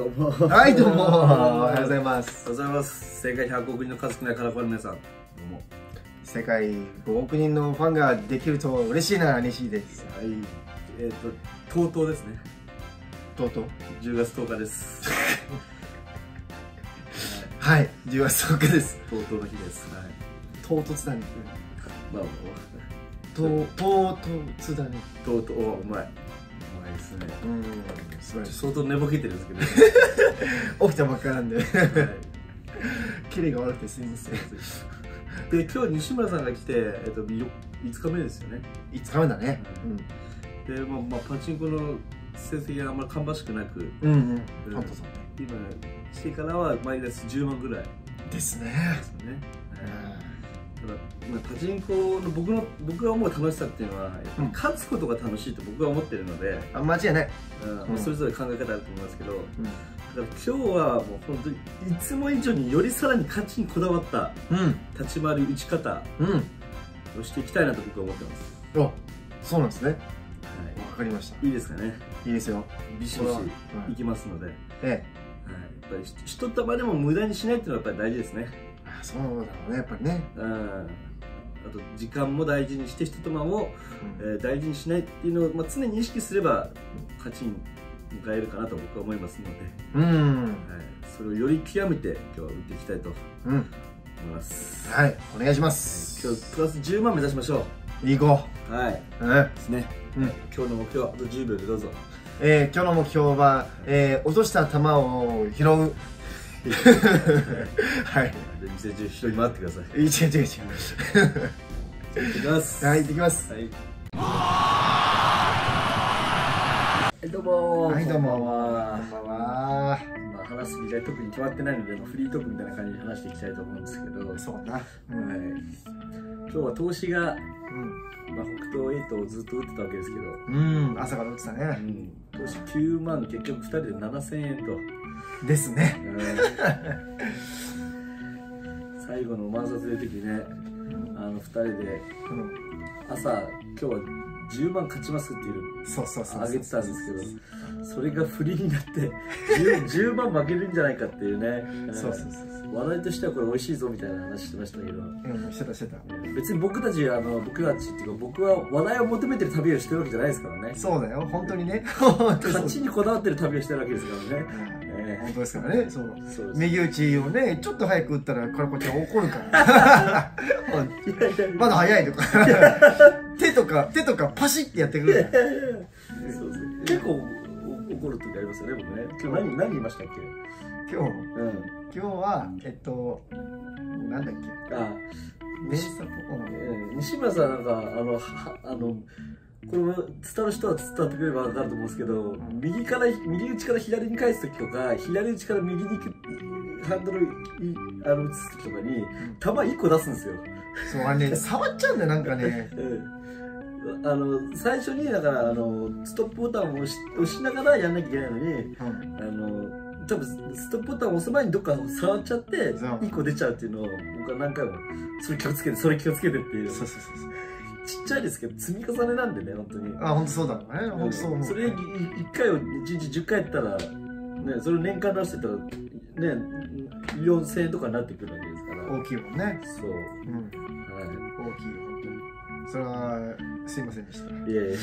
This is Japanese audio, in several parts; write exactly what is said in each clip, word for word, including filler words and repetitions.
どうも。 はい、どうも。おはようございます。 おはようございます。世界ひゃくおくにんの数少ないカラファの皆さん。どうも。 世界ごおくにんのファンができると嬉しいな、西井です。 はい。えっ、ー、と、とうとうですね。 とうとうじゅうがつとおかです。 はい、じゅうがつとおかです。 とうとうの日です。はい。 唐突だね。 まあ、 とう、唐突だね。 とうとう、お、うまい。うまいですね。 うん、素晴らしい。 相当寝ぼけてるんですけど。起きたばっかなんで。はい。キレが悪くてすみません。 で、今日西村さんが来て、えっと、いつかめですよね。 いつかめだね。 うん。で、まあ、まあ、パチンコの成績があんまり芳しくなく。 うんうん。パンタさんね。 今、してからはマイナスじゅうまんぐらい。 ですね。 ですよね。ただ、まあ、パチンコの僕の僕が思う楽しさっていうのは、やっぱり勝つことが楽しいと僕は思ってるので、 あ、間違いない。 うん、それぞれ考え方あると思いますけど、 うん、 だから今日はもう本当にいつも以上によりさらに勝ちにこだわった立ち回り打ち方をしていきたいなと僕は思ってます。 うん、あ、そうなんですね。はい、わかりました。 いいですかね。いいですよ。ビシビシいきますので、ええ、はい、やっぱり一玉でも無駄にしないっていうのはやっぱり大事ですね。 そうだろうね、やっぱりね。うん。 あと時間も大事にして一玉を、うん、えー、大事にしないっていうのを、まあ、常に意識すれば勝ちに迎えるかなと僕は思いますので、うん、はい、それをより極めて今日は打っていきたいと思います。 はい、お願いします。 はい、今日プラスじゅうまん目指しましょう。 いこう。はい。 うん、ですね。 うん、今日の目標あとじゅうびょうでどうぞ。 えー、今日の目標は、えー、落とした球を拾う。はい。 店中一人回ってください。 違う違う違う。行ってきます。 はい、行ってきます。 はい。はい、どうも。 はい、どうも。こんばんは。 まあ、話す議題特に決まってないので、フリートークみたいな感じで話していきたいと思うんですけど。 そうな。 はい。今日は投資が、うん、まあ、北東エイトをずっと打ってたわけですけど。 うん、朝から打ってたね。うん。 投資きゅうまん、結局ふたりでななせんえんと。 ですね。 最後の満札出る時ね、あのふたりで朝今日はじゅうまん勝ちますっていうあげてたんですけど、それが振りになってじゅうまん負けるんじゃないかっていうね。そうそうそう。話題としてはこれ美味しいぞみたいな話してましたけど、 うん、してたしてた。 別に僕たちあの僕たちっていうか僕は話題を求めてる旅をしてるわけじゃないですからね。 そうだよ、本当にね。 勝ちにこだわってる旅をしてるわけですからね。 本当ですからね。そう。右打ちをね、ちょっと早く打ったら、これこっちは怒るから。まだ早いとか。手とか、手とかパシッてやってくる。 結構怒る時ありますよね、僕ね。今日何、何言いましたっけ？ 今日、うん、今日は、えっと、なんだっけ。あ、 西西村さんなんか、あの、は、あの、これも伝わる人は伝わってくれば分かると思うんですけど、右から右打ちから左に返す時とか左打ちから右にハンドルあの打つ時とかに球いっこ出すんですよ。 そう、あれね、触っちゃうんだよ、なんかね。 うん、あの最初にだからあのストップボタンを押し、押しながらやんなきゃいけないのに、うん、あの多分ストップボタンを押す前にどっか触っちゃっていっこ出ちゃうっていうのを僕は何回もそれ気をつけてそれ気をつけてっていう。そうそうそうそう。ちっちゃいですけど積み重ねなんでね、本当に。 あ、本当そうだね。本当そう思う。 それいっかいをいちにちじゅっかいやったらね、それを年間出してたらね、よんせんえんとかになってくるわけですから。 大きいもんね。そう。うん。はい。大きいよ、本当に。それはすいませんでした。いやいやいや。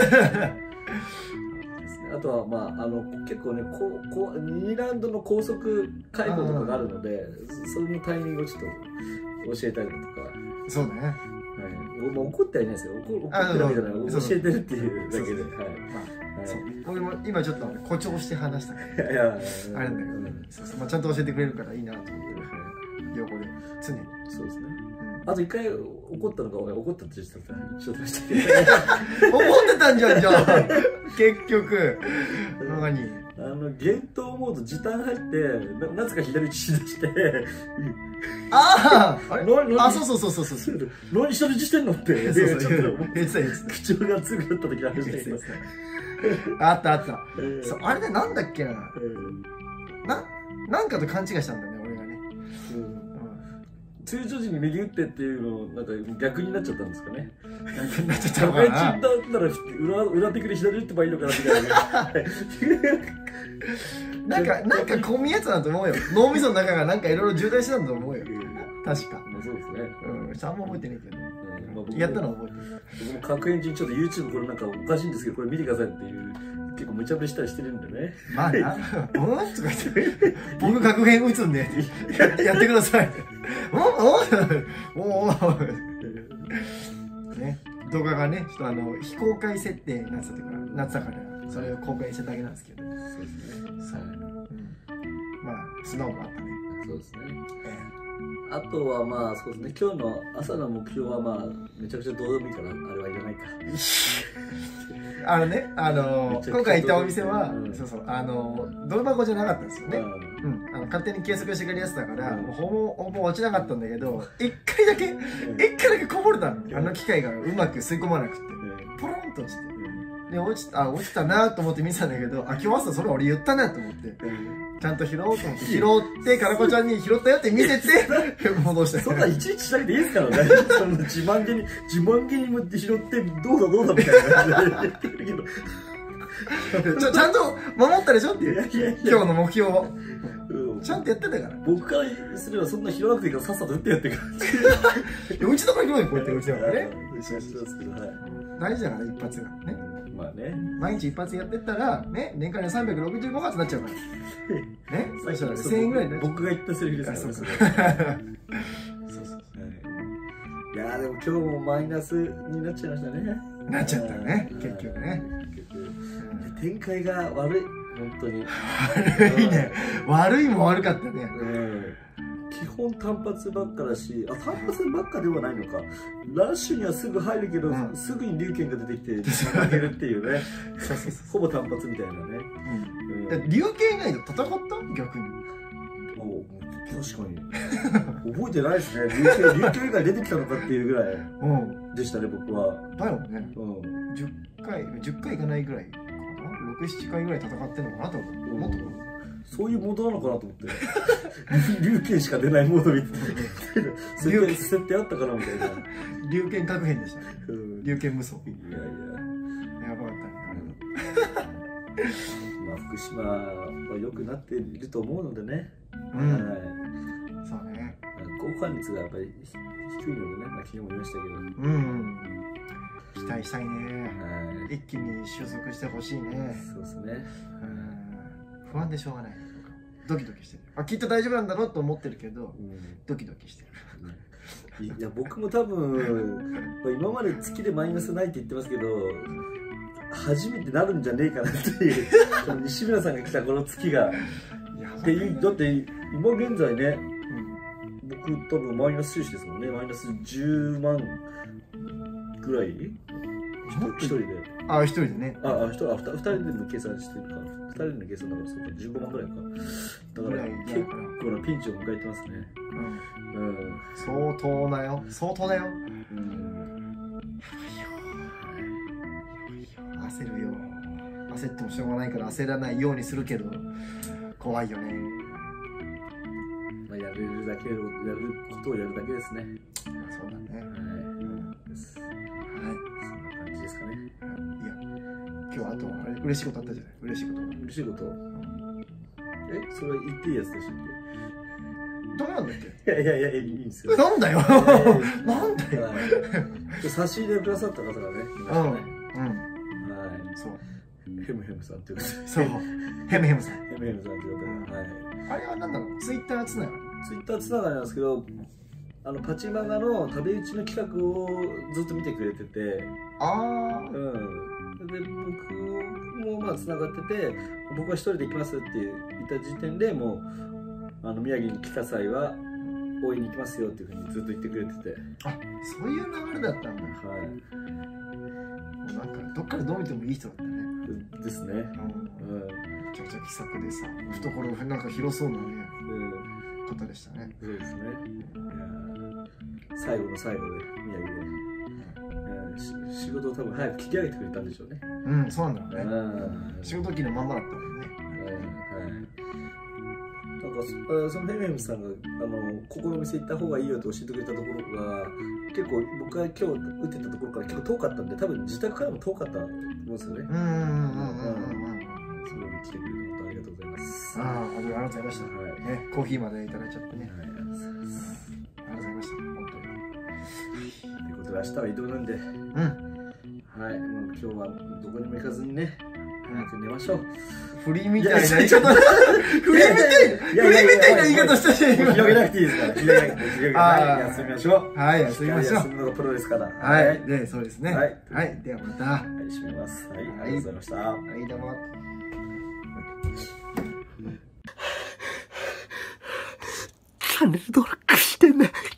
あとはまああの結構ね、こうこうにラウンドの高速解放とかがあるので、そのタイミングをちょっと教えたりだとか。 そうだね。 まあ、怒ってはいないですよ。怒ってるわけじゃない。教えてるっていうだけで。はい。 俺も今ちょっと誇張して話したから。いや、あれなんだけどね。まあちゃんと教えてくれるからいいなと思ってる。横で常に。そうですね。あと一回怒ったのが俺怒ったって言ってた。ちょっとしたけど。 怒ってたんじゃんじゃあ。結局。何？ あの厳冬モード時短入ってなぜか左打ちしだして。 ああ、あ、そうそうそうそうそう。 何下打ちしてんのって。 そうそう。 口調が強くなった時ありましたけど。 あったあった。そう、あれでなんだっけな。な、なんかと勘違いしたんだよね、俺がね。 通常時に右打ってっていうのなんか逆になっちゃったんですかね。 逆になっちゃったのかな。 だったら裏裏手で左打ってばいいのかなみたいな。なんかなんか込みやつだと思うよ。脳みその中がなんかいろいろ渋滞してたんだと思うよ。確か。 まあそうですね。 うん。あんま覚えてないけど。やったの覚えてる。 僕も核エンジンちょっと YouTube これなんかおかしいんですけどこれ見てくださいっていう結構無茶ぶりしたりしてるんでね。 まあな。うんとか言って僕核変打つんでやってください。おおおおね、動画がね、ちょっとあの非公開設定になってたから、なってたからそれを公開しただけなんですけど。そうですね。そう。うん、まあ素直もあったね。 そうですね。あとはまあそうですね、今日の朝の目標はまあめちゃくちゃどうでもいいからあれはいらないか。 あのね、あのー、今回行ったお店は、うん、そうそう、あのー、ドル箱じゃなかったんですよね。うん、あの勝手に計測してくれるやつだから、うん、もうほぼほぼ落ちなかったんだけど、一回だけ、一、うん、回だけこぼれたの。あの機械がうまく吸い込まなくて、うん、ポロンと落ちて。で、落ちた、あ、落ちたなと思って見てたんだけど、あ、今日朝それ俺言ったなと思って、うん、ちゃんと拾おうと思って、拾って、かなこちゃんに拾ったよって見せて、戻した。 そんないちいちしなくていいですからね。その自慢げに、自慢げに持って拾って、どうだどうだみたいな感じで言ってるけど。 ち, ょちゃんと守ったでしょっていう、今日の目標を。ちゃんとやってたから。 僕からすればそんな拾わなくていいからさっさと打ってやってから。 うちとか拾うよ、こうやってうちだからね。大事だから一発がね。 まあね。 毎日一発やってったら、ね、年間でさんびゃくろくじゅうご発になっちゃうから。ね、そしたらせんえんぐらいになっちゃう。 僕が言ったセリフですから。そうそうそう。いやーでも今日もマイナスになっちゃいましたね。 なっちゃったね、結局ね。 展開が悪い、本当に。 悪いね。悪いも悪かったね。 基本単発ばっかだし、あ、単発ばっかではないのか。ラッシュにはすぐ入るけど、うん、すぐに龍拳が出てきて負けるっていうね。ほぼ単発みたいなね。 うん、龍拳以外で戦った逆に。 お、確かに。覚えてないですね。龍拳、龍拳以外出てきたのかっていうぐらいでしたね、僕は。 だよね。うん。じゅっかい、じゅっかいいかないぐらいかな。ろく、ななかいぐらい戦ってるのかなと思ったから。 そういうモードなのかなと思って龍拳しか出ないモードみたいな設定あったかなみたいな。 龍拳確変でしたね。龍拳無双。いやいややばかったね。 まあ福島は良くなっていると思うのでね。 うん、はい、そうね。 交換率がやっぱり低いのでね、まあ、昨日も言いましたけど、うん、 期待したいね。一気に収束してほしいね。 そうですね。 不安でしょうがない。ドキドキしてる。あ、きっと大丈夫なんだろうと思ってるけど、うん、ドキドキしてる。 いや、僕も多分今まで月でマイナスないって言ってますけど、初めてなるんじゃねえかなっていう西村さんが来たこの月がっていう。だって今現在ね、うん、僕多分マイナス収支ですもんね。マイナスじゅうまんぐらい一人で。 あ、一人でね。 あ、一人、あ、二人での計算してるか。二人の計算だからそうか、じゅうごまんぐらいか。だから結構なピンチを迎えてますね。 うん。うん、相当だよ。相当だよ。うん。焦るよ。焦ってもしょうがないから焦らないようにするけど、怖いよね。 まあやれるだけをやることをやるだけですね。 そうだね。はい。うん、です。はい。 そんな感じですかね。 いや、今日あとあれ嬉しいことあったじゃない。嬉しいこと。 嬉しいこと。え、それは言っていいやつでしょっけ？ダメなんだっけ？ いやいやいやいいんですよ。 なんだよ。なんだよ。 差し入れくださった方がね。うん。うん。はい。 そう。 ヘムヘムさんっていうことで。 そう。ヘムヘムさん。 ヘムヘムさんっていうことで。はい。 あれはなんだろう。ツイッターつながり。 ツイッターつながりなんですけど、あのパチマガの食べ打ちの企画をずっと見てくれてて。 ああ。 うん。で僕もまあつながってて、僕は一人で行きますって言った時点でもうあの宮城に来た際は応援に行きますよっていうふうにずっと言ってくれてて。 あ、そういう流れだったんだ。はい。なんかどっからどう見てもいい人だったね。 ですね。うん。 めちゃくちゃ気さくでさ、懐なんか広そうなね、方でしたね。 そうですね。最後の最後で宮城で。仕事を多分早く聞き上げてくれたんでしょうね。 うん、そうなんだろうね。仕事機のまんまだったもんね。 はい。だかかそのヘメムさんがあのここのお店行った方がいいよと教えてくれたところが結構僕が今日打ってたところから結構遠かったんで、多分自宅からも遠かったと思うんですよね。うんうんうんうんうん。すごい来てくれて本当ありがとうございます。ああ、ありがとうございました。はい。ね、コーヒーまでいただいちゃってね。はい、ありがとうございます。ありがとうございました。本当に。ということで明日は移動なんで。うん。はい、もう今日はどこにも行かずにね、早く寝ましょう。フリーみたいな言い方。フリーみたいな、フリーみたいな言い方したじゃん。広げなくていいですから。広げなくていい。広げなくて休みましょう。はい、休みましょう。休むのがプロですから。はい、で、そうですね。はい、はい、ではまた。はい、締めます。はい、ありがとうございました。はい、どうも。チャンネル登録してね。